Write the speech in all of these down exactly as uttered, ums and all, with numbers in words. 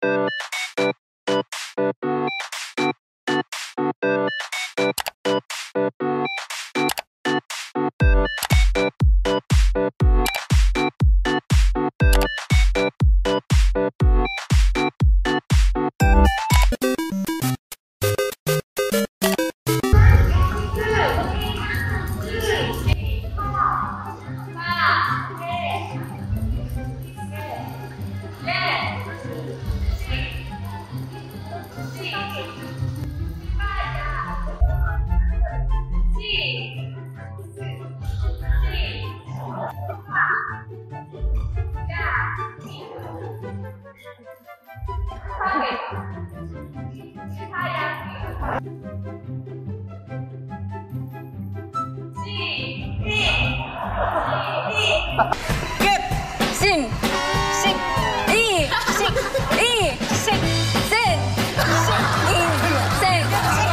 끝! 심! 식! 이! 식! 이! 식! 생! 식! 이! 생!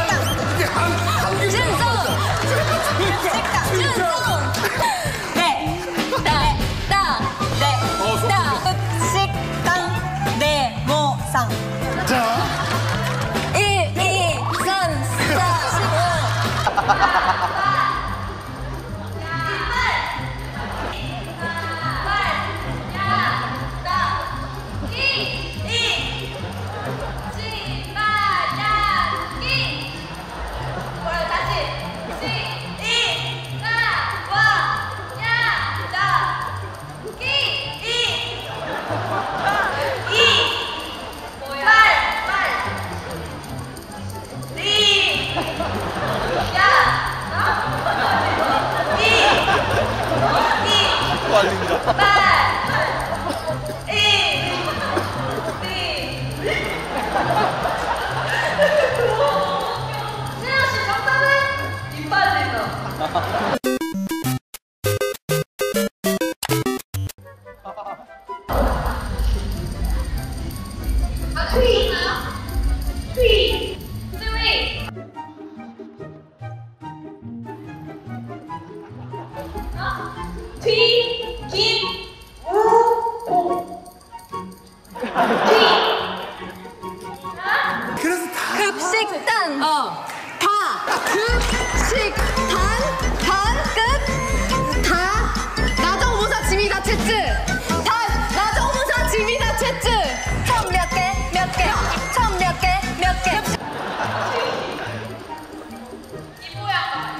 준성! 준성! 네! 따! 따! 네! 따! 식당! 네모상! 자! 일, 이, 삼, 사, 십오! 급식단! 어. 다! 급식단! 단! 끝! 다! 나정무사 지미다 채츠! 단! 나정무사 지미다 채츠! 천 몇 개? 몇 개? 천 몇 개? 몇 개? 이 뭐야?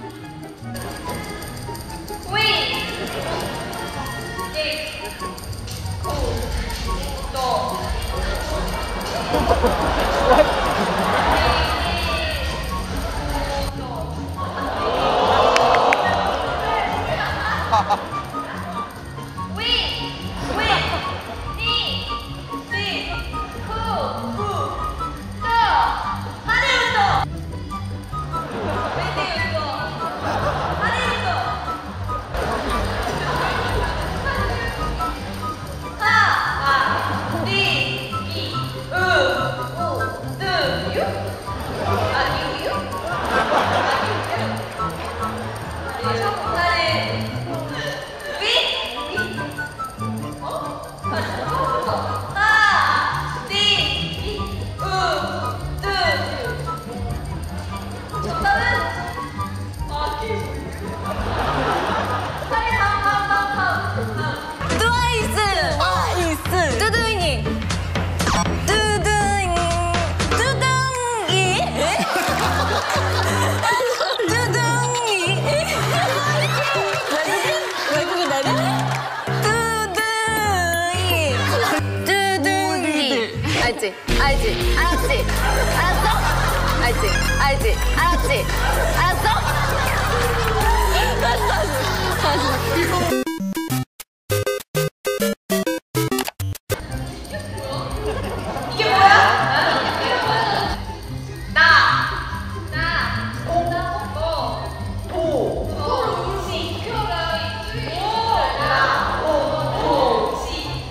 위! 일! 구! 너! 알지? 알지? 알았지? 알았어? 알지? 알지? 알았지? 알았어? 알았어. 이게 뭐야? 나. 나. 오. 너. 도. 도. 시. 오. 나. 오. 오. 시.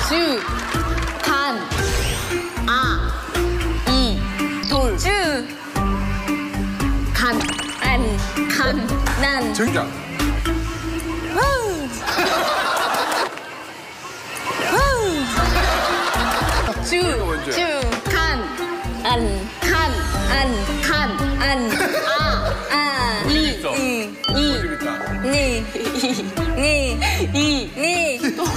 주, 간, 아, 이, 돌. 주, 간, 안, 간, 난. 정답. 주, 주, 간, 안, 간, 안, 간, 안, 아, 아, 이, 이, 이, 니, 니, 이, 니, 돌.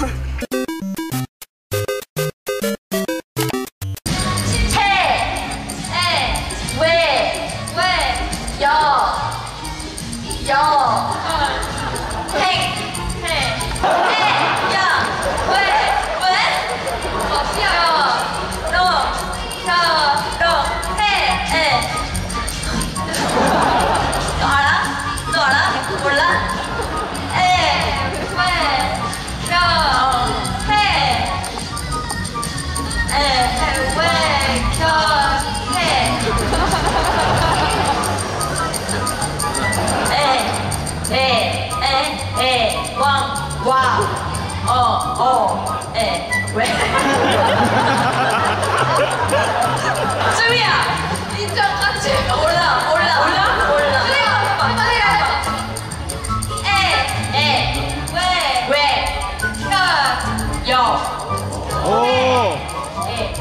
와, 어, 어, 에, 왜? 쭈미야, 인정 같이. 몰라, 몰라, 몰라, 몰라. 쭈미야, 한번 해봐. 에, 에, 왜, 왜, 혀, 여. 오. 에,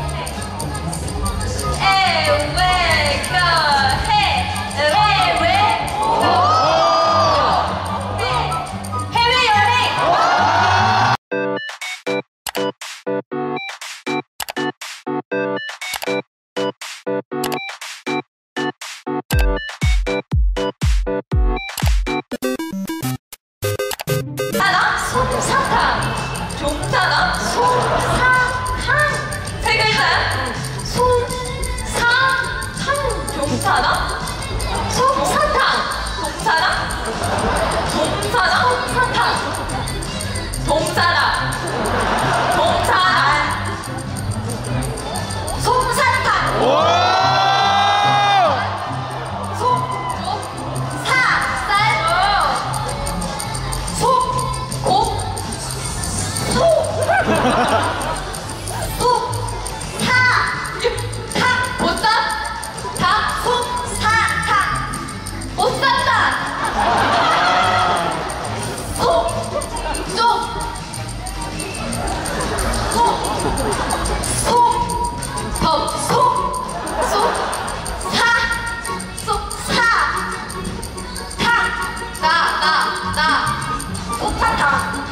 에, 왜, 혀, 해, 왜, 왜, 혀. 솜사탕, 종사탕, 솜사탕. 세 글자야. 솜사탕, 종사탕, 솜사탕, 동사랑, 동사랑, 사탕, 동사랑, 동사랑, 솜사탕. 솜, 사, 쌀, 솜, 곱, 소, 소, 사, 육, 타, 보쌈, 다, 솜, 사, 타, 보쌈다, 소, 쪽, 소, 소, 더, 소, 소, 사, 소, 사, 타, 나, 나, 나, 소타타.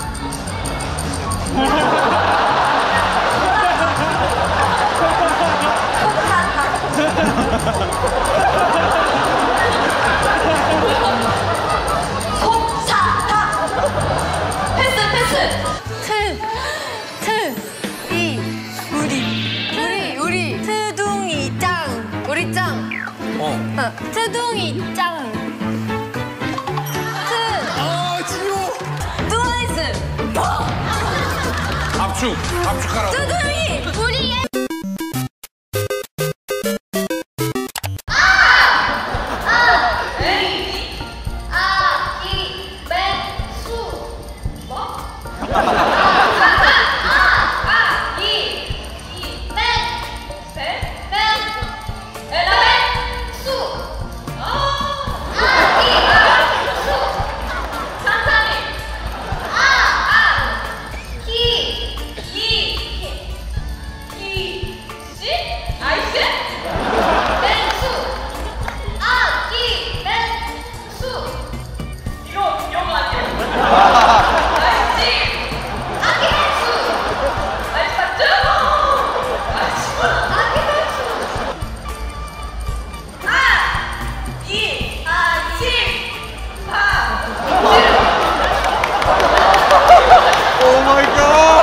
솜사탕. 패스, 패스. 트, 트, 이, 우리, 우리, 우리. 트둥이 짱, 우리 짱. 어. 어, 트둥이 짱. 트, 아, 지효. 트와이스. 압축, 압축하라고. 트둥이, 우리의. 오 마이 갓.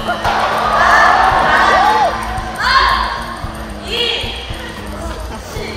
이,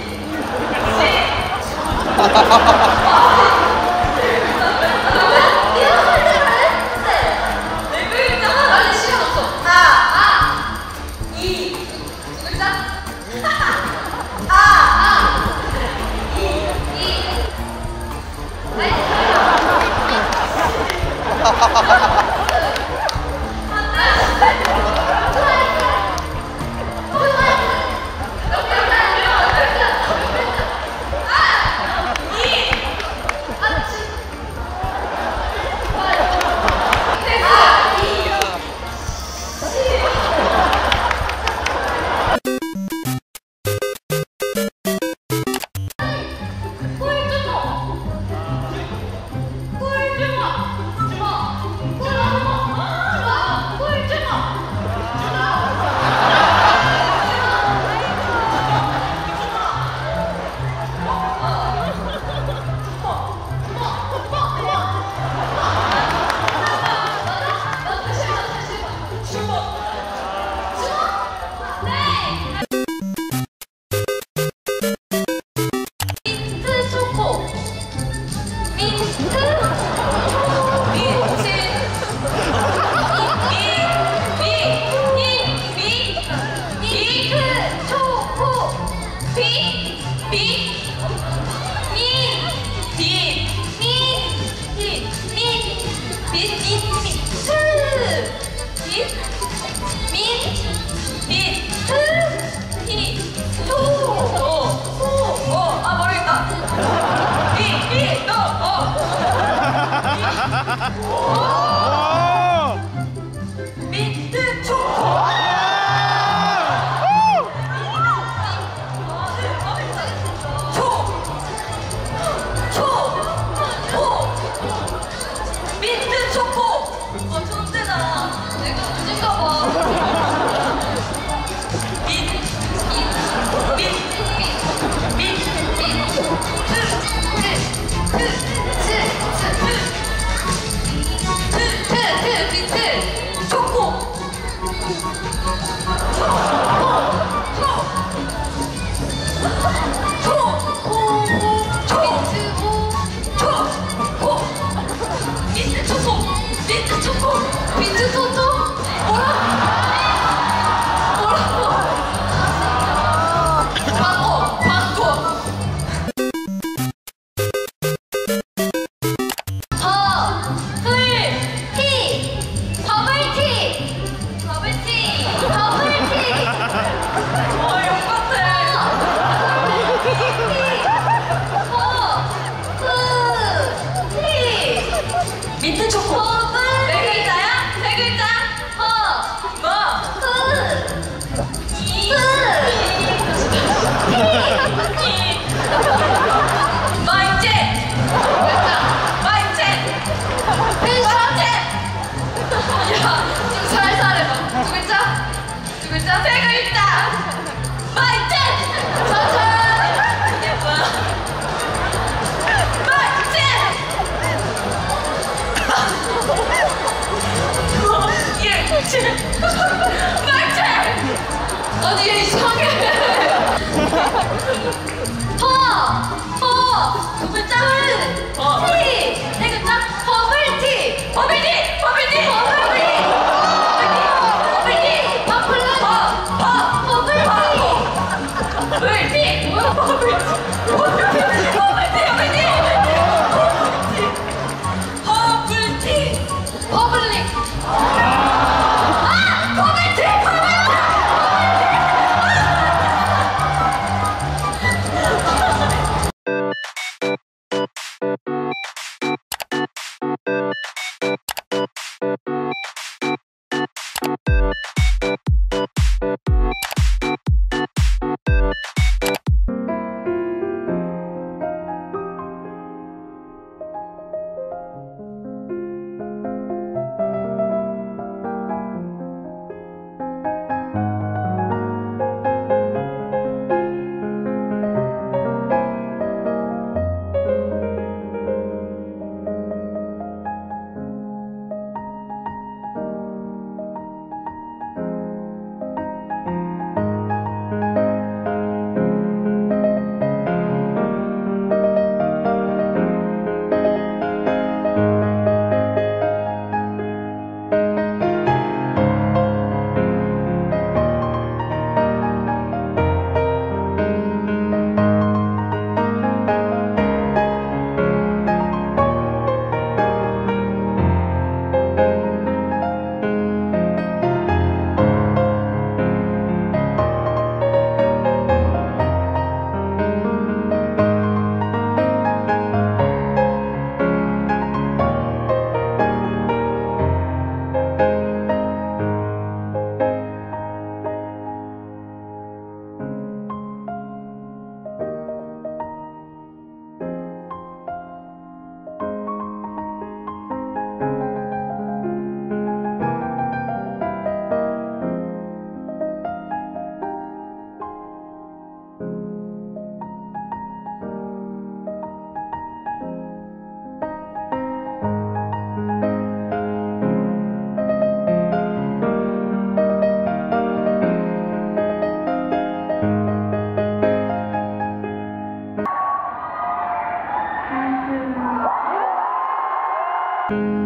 민트 초코. 민트 초코. 어, 존재다. 내가 문제인가 봐. 민, 민, 민, 민, 민, 민, 트, 트, 트, 트, 트, 트, 트, 민트 초코. 민트 초코, 민트 초코, 민트 초코. 뭐라? 뭐라고? 바꿔, 바꿔. 버블티, 버블티, 버블티, 버블티. 어, 욕 같아. 버블티. 민트 초코. 네 글자야? 세 글자? 허. 뭐? 흐. 이. 이. 마이쨘. 마이쨘. 마이쨘. 야, 좀 살살 해봐. 두 글자? 두 글자? 세 글자. 마이쨘. 천천히. 이게 뭐야? 마이쨘. 네